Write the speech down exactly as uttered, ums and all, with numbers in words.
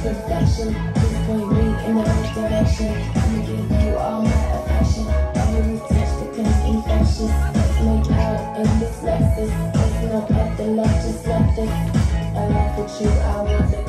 perfection. Please point me in the right direction. I'ma give you all my affection. Every touch becomes infectious. Let's make out in this Lexus. There's no other love, just left us. I laugh with you, I want the